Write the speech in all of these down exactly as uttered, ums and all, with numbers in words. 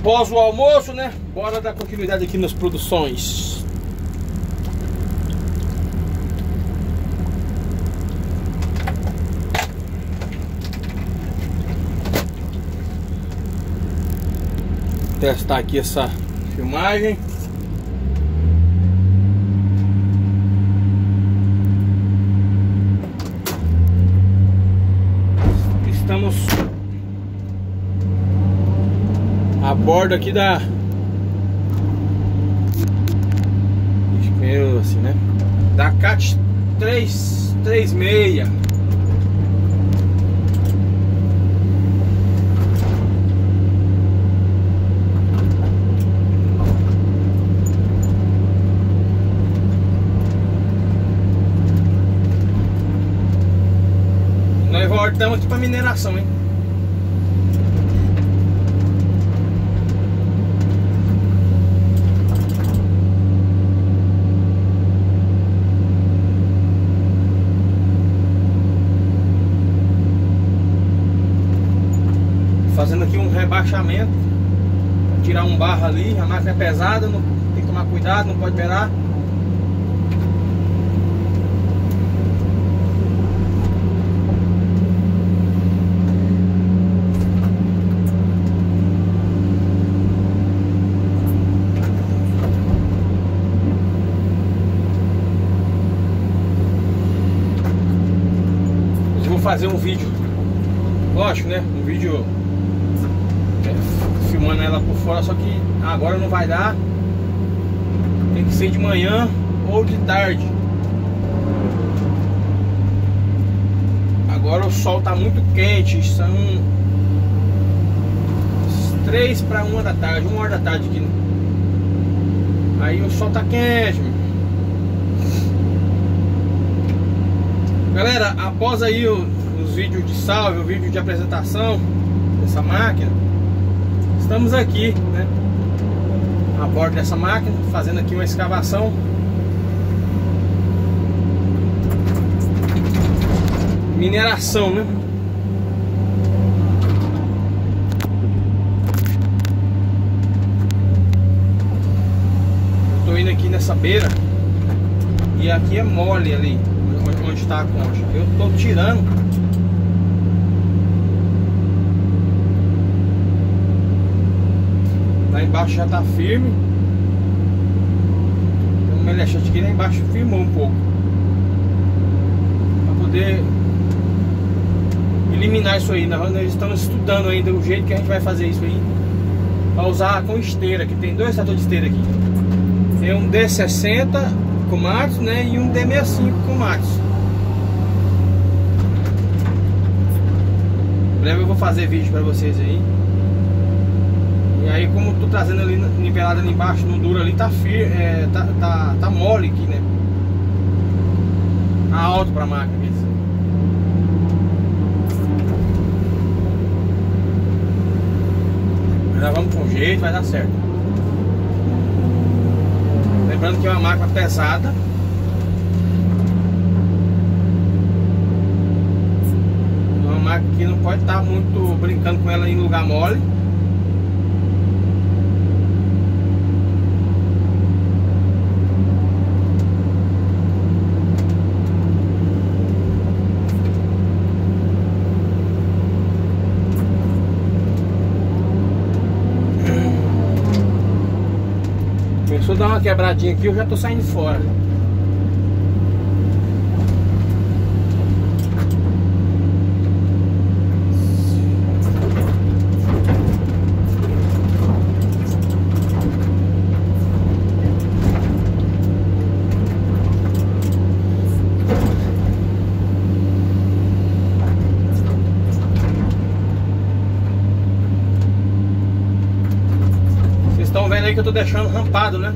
Após o almoço, né? Bora dar continuidade aqui nas produções. Testar aqui essa filmagem. Estamos a bordo aqui da meu assim, né? Da CAT trezentos e trinta e seis. Nós voltamos aqui para mineração, hein? Fazendo aqui um rebaixamento, tirar um barro ali. A máquina é pesada, não, tem que tomar cuidado, não pode beirar. Eu vou fazer um vídeo, lógico, né? Um vídeo filmando ela por fora, só que agora não vai dar. Tem que ser de manhã ou de tarde. Agora o sol tá muito quente. São três para uma da tarde, uma hora da tarde aqui. Aí o sol tá quente. Galera, após aí o, os vídeos de salve, o vídeo de apresentação dessa máquina, estamos aqui, né, a bordo dessa máquina, fazendo aqui uma escavação. Mineração, né? Eu tô indo aqui nessa beira e aqui é mole ali, onde está a concha. Eu tô tirando. Lá embaixo já tá firme. Tem um melechante aqui lá embaixo, firmou um pouco, para poder eliminar isso aí. Nós estamos estudando ainda o jeito que a gente vai fazer isso aí, para usar com esteira, que tem dois tratores de esteira aqui. Tem um D sessenta com Matos, né, e um D sessenta e cinco com Matos. Em breve eu vou fazer vídeo para vocês aí. E aí, como eu tô trazendo ali nivelado ali embaixo, no duro ali, tá firme, é, tá, tá, tá mole aqui, né? Tá alto pra máquina, quer dizer. Nós vamos com jeito, vai dar certo. Lembrando que é uma máquina pesada. É uma máquina que não pode estar muito brincando com ela em lugar mole. Começou a dar uma quebradinha aqui, eu já tô saindo fora. Vocês estão vendo aí que eu tô deixando rampado, né?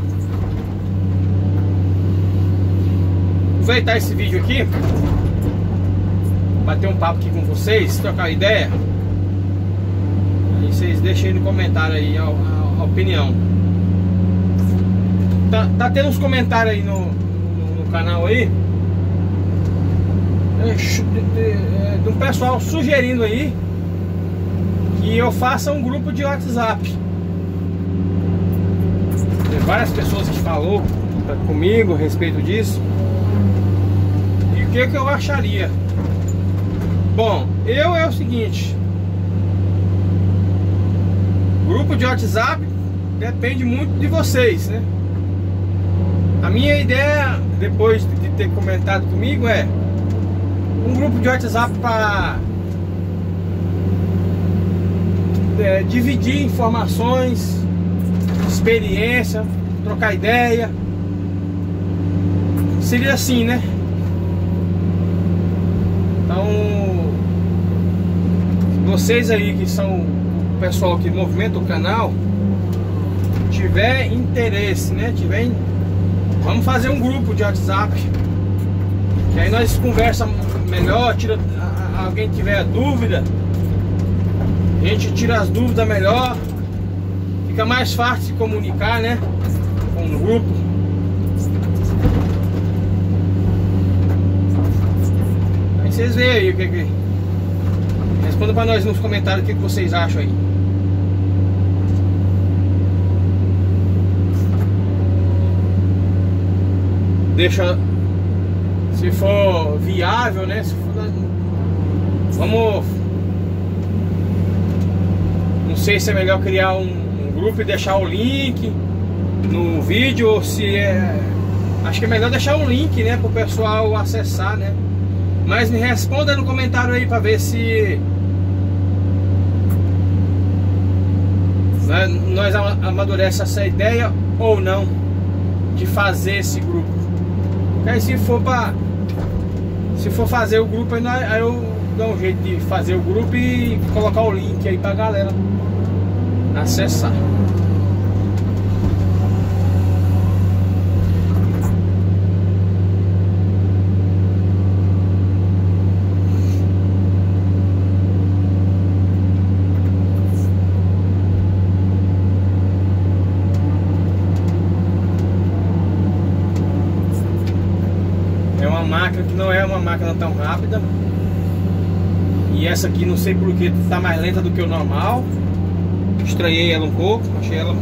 Aproveitar esse vídeo aqui, bater um papo aqui com vocês, trocar ideia. Aí vocês deixem aí no comentário aí a, a, a opinião. Tá, tá tendo uns comentários aí no, no, no canal aí, de, de, de um pessoal sugerindo aí que eu faça um grupo de WhatsApp várias pessoas que falou comigo a respeito disso. E o que que eu acharia? Bom, eu é o seguinte: grupo de WhatsApp depende muito de vocês, né? A minha ideia, depois de ter comentado comigo, é um grupo de WhatsApp para é, dividir informações, experiência, trocar ideia. Seria assim, né? Então, vocês aí que são o pessoal que movimenta o canal, tiver interesse, né? Tiver, vamos fazer um grupo de WhatsApp, que aí nós conversa melhor, tira, alguém tiver dúvida, a gente tira as dúvidas melhor, fica mais fácil se comunicar, né? Com o grupo. Aí vocês veem aí o que que... Responda pra nós nos comentários o que que vocês acham aí. Deixa, se for viável, né? Se for, vamos, não sei se é melhor criar um, um grupo e deixar o link no vídeo, ou se é, acho que é melhor deixar um link, né, para o pessoal acessar, né? Mas me responda no comentário aí para ver se nós amadurece essa ideia ou não de fazer esse grupo. Aí se for para se for fazer o grupo, aí, nós, aí eu dou um jeito de fazer o grupo e colocar o link aí pra galera acessar. Máquina que não é uma máquina tão rápida, e essa aqui não sei porque tá mais lenta do que o normal. Estranhei ela um pouco, achei ela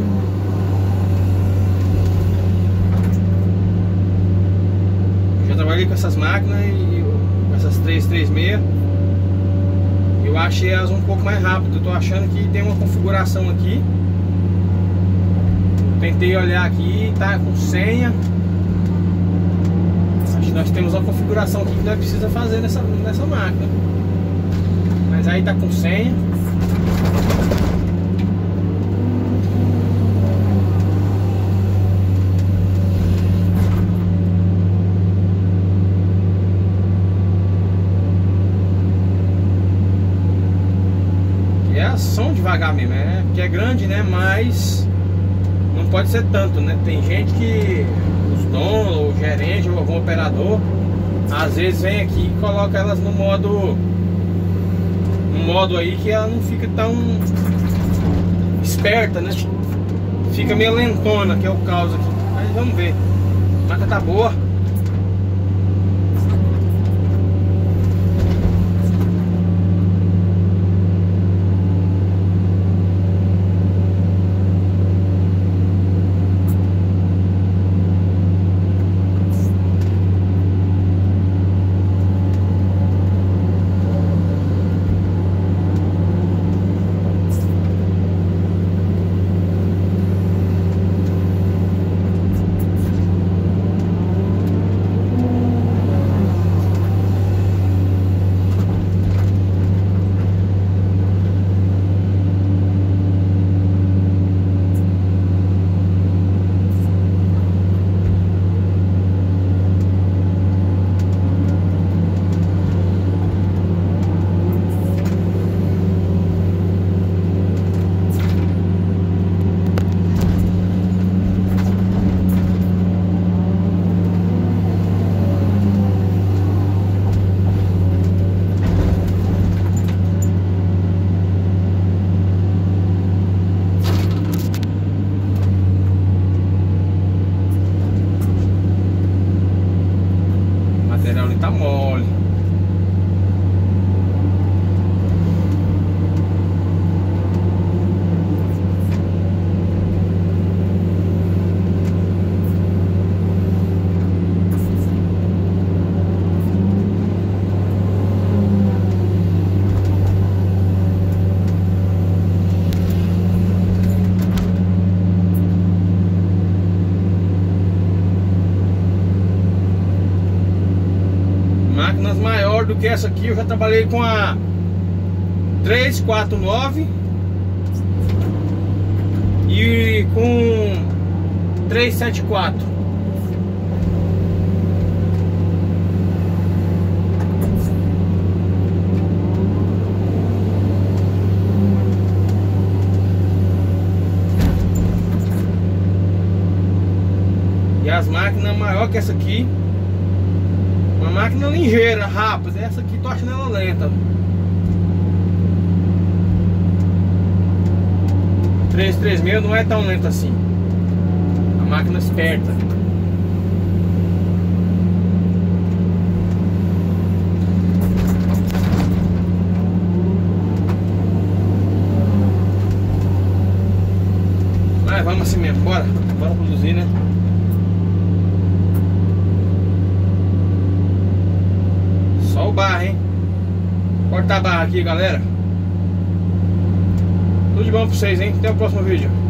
já trabalhei com essas máquinas e com essas três três seis, eu achei elas um pouco mais rápidas. Eu tô achando que tem uma configuração aqui, tentei olhar aqui, tá com senha. Nós temos uma configuração aqui que nós precisamos fazer nessa, nessa máquina. Mas aí tá com senha. E é ação devagar mesmo, é porque é grande, né? Mas não pode ser tanto, né? Tem gente que dono, ou gerente, ou algum operador, às vezes vem aqui e coloca elas no modo no modo aí que ela não fica tão esperta, né? Fica meio lentona, que é o caso aqui. Mas vamos ver. A máquina tá boa. Tá mole. máquinas maiores do que essa aqui. Eu já trabalhei com a trezentos e quarenta e nove e com trezentos e setenta e quatro. E as máquinas maior que essa aqui, uma máquina ligeira, rápida. Essa aqui tô achando ela lenta. trezentos e trinta e seis não é tão lenta assim. A máquina esperta. Mas vamos assim mesmo, bora. Bora produzir, né? Só o barro, hein? Corta a barra aqui, galera. Tudo de bom pra vocês, hein? Até o próximo vídeo.